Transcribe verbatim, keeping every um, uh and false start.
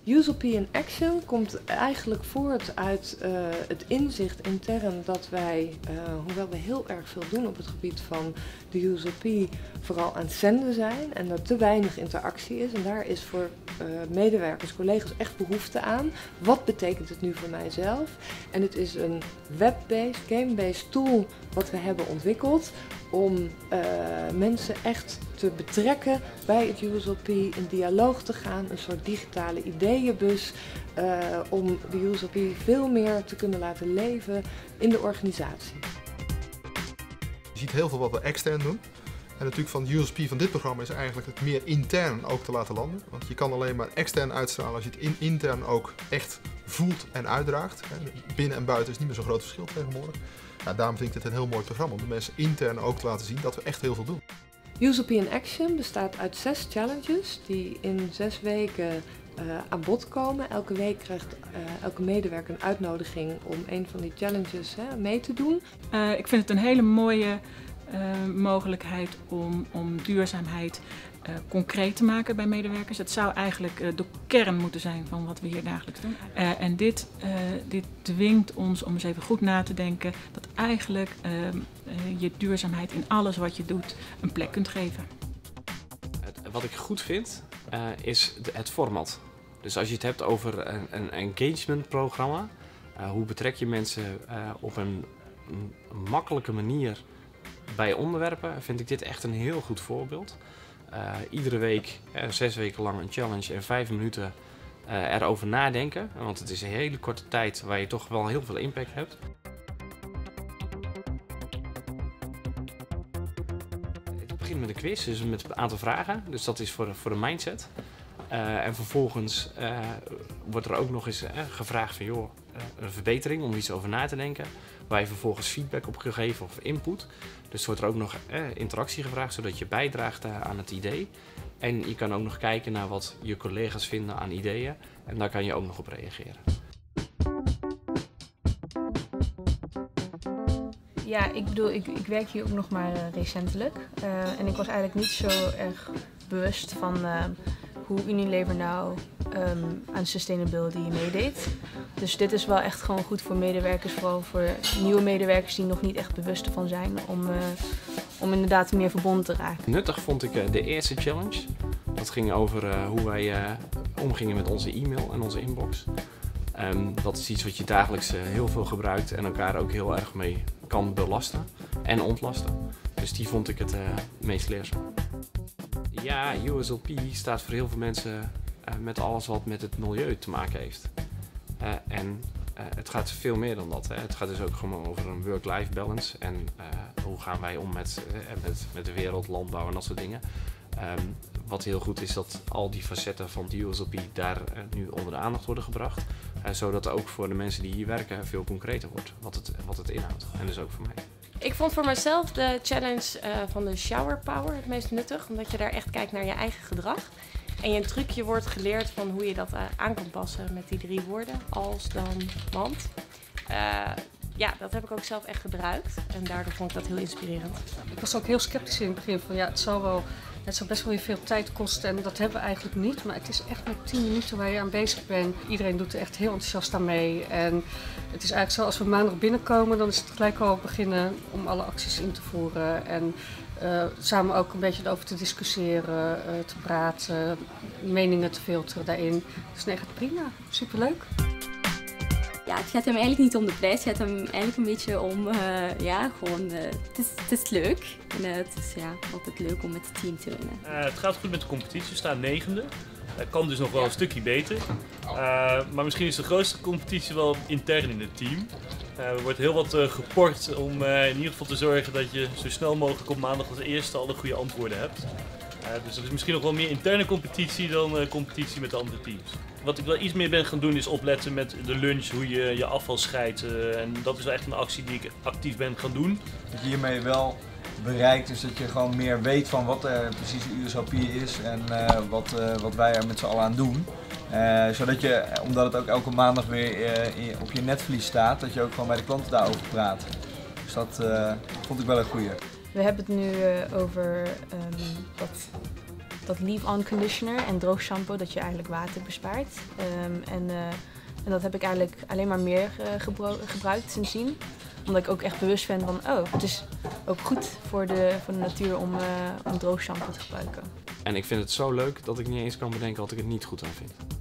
U S O P in Action komt eigenlijk voort uit uh, het inzicht intern dat wij, uh, hoewel we heel erg veel doen op het gebied van de U S O P, vooral aan het zenden zijn en er te weinig interactie is. En daar is voor uh, medewerkers, collega's echt behoefte aan. Wat betekent het nu voor mijzelf? En het is een web-based, game-based tool wat we hebben ontwikkeld om uh, mensen echt te betrekken bij het U S O P, in dialoog te gaan, een soort digitale ideeënbus, uh, om de U S O P veel meer te kunnen laten leven in de organisatie. Je ziet heel veel wat we extern doen. En natuurlijk van de U S P van dit programma is eigenlijk het meer intern ook te laten landen. Want je kan alleen maar extern uitstralen als je het in, intern ook echt voelt en uitdraagt. Binnen en buiten is niet meer zo'n groot verschil tegenwoordig. Nou, daarom vind ik dit een heel mooi programma om de mensen intern ook te laten zien dat we echt heel veel doen. U S O P in Action bestaat uit zes challenges die in zes weken uh, aan bod komen. Elke week krijgt uh, elke medewerker een uitnodiging om een van die challenges hè, mee te doen. Uh, ik vind het een hele mooie uh, mogelijkheid om, om duurzaamheid uh, concreet te maken bij medewerkers. Het zou eigenlijk uh, de kern moeten zijn van wat we hier dagelijks doen. Uh, en dit, uh, dit dwingt ons om eens even goed na te denken dat eigenlijk uh, uh, je duurzaamheid in alles wat je doet een plek kunt geven. Het, wat ik goed vind uh, is de, het format. Dus als je het hebt over een, een engagementprogramma, uh, hoe betrek je mensen uh, op een, een makkelijke manier bij onderwerpen, vind ik dit echt een heel goed voorbeeld. Uh, iedere week, uh, zes weken lang een challenge en vijf minuten uh, erover nadenken. Want het is een hele korte tijd waar je toch wel heel veel impact hebt. Het begint met een quiz, dus met een aantal vragen. Dus dat is voor, voor de mindset. Uh, en vervolgens uh, wordt er ook nog eens uh, gevraagd van joh, uh, een verbetering om iets over na te denken. Waar je vervolgens feedback op gegeven of input. Dus wordt er ook nog uh, interactie gevraagd, zodat je bijdraagt uh, aan het idee. En je kan ook nog kijken naar wat je collega's vinden aan ideeën. En daar kan je ook nog op reageren. Ja, ik bedoel, ik, ik werk hier ook nog maar uh, recentelijk. Uh, en ik was eigenlijk niet zo erg bewust van uh, hoe Unilever nou um, aan sustainability meedeed. Dus dit is wel echt gewoon goed voor medewerkers, vooral voor nieuwe medewerkers die nog niet echt bewust ervan zijn, om, uh, om inderdaad meer verbonden te raken. Nuttig vond ik uh, de eerste challenge. Dat ging over uh, hoe wij uh, omgingen met onze e-mail en onze inbox. Um, dat is iets wat je dagelijks uh, heel veel gebruikt en elkaar ook heel erg mee kan belasten en ontlasten. Dus die vond ik het uh, meest leerzaam. Ja, U S O P staat voor heel veel mensen uh, met alles wat met het milieu te maken heeft. Uh, en uh, het gaat veel meer dan dat. Hè. Het gaat dus ook gewoon over een work-life balance. En uh, hoe gaan wij om met, uh, met, met de wereld, landbouw en dat soort dingen. Um, wat heel goed is dat al die facetten van de U S O P daar uh, nu onder de aandacht worden gebracht. Uh, zodat ook voor de mensen die hier werken veel concreter wordt wat het, wat het inhoudt. En dus ook voor mij. Ik vond voor mezelf de challenge uh, van de shower power het meest nuttig. Omdat je daar echt kijkt naar je eigen gedrag. En je een trucje wordt geleerd van hoe je dat uh, aan kan passen met die drie woorden. Als, dan, want. Uh, ja, dat heb ik ook zelf echt gebruikt. En daardoor vond ik dat heel inspirerend. Ik was ook heel sceptisch in het begin van ja, het zal wel... Het zal best wel weer veel tijd kosten en dat hebben we eigenlijk niet. Maar het is echt met tien minuten waar je aan bezig bent. Iedereen doet er echt heel enthousiast aan mee. En het is eigenlijk zo, als we maandag binnenkomen, dan is het gelijk al beginnen om alle acties in te voeren. En uh, samen ook een beetje erover te discussiëren, uh, te praten, meningen te filteren daarin. Dus nee, gaat prima. Superleuk. Ja, het gaat hem eigenlijk niet om de prijs, het gaat hem eigenlijk een beetje om, uh, ja, gewoon, uh, het, is, het is leuk. En uh, het is ja, altijd leuk om met het team te winnen. Uh, het gaat goed met de competitie, we staan negende. Dat kan dus nog wel een stukje beter. Uh, maar misschien is de grootste competitie wel intern in het team. Uh, er wordt heel wat uh, geport om uh, in ieder geval te zorgen dat je zo snel mogelijk op maandag als eerste alle goede antwoorden hebt. Uh, dus dat is misschien nog wel meer interne competitie dan uh, competitie met de andere teams. Wat ik wel iets meer ben gaan doen is opletten met de lunch, hoe je je afval scheidt. Uh, en dat is wel echt een actie die ik actief ben gaan doen. Wat je hiermee wel bereikt is dat je gewoon meer weet van wat er precies de U S O P is en uh, wat, uh, wat wij er met z'n allen aan doen. Uh, zodat je, omdat het ook elke maandag weer uh, in, op je netvlies staat, dat je ook gewoon bij de klanten daarover praat. Dus dat uh, vond ik wel een goeie. We hebben het nu uh, over um, wat dat leave-on conditioner en droog shampoo, dat je eigenlijk water bespaart. Um, en, uh, en dat heb ik eigenlijk alleen maar meer uh, gebru gebruikt sindsdien. Omdat ik ook echt bewust ben van, oh, het is ook goed voor de, voor de natuur om, uh, om droog shampoo te gebruiken. En ik vind het zo leuk dat ik niet eens kan bedenken wat ik het niet goed aan vind.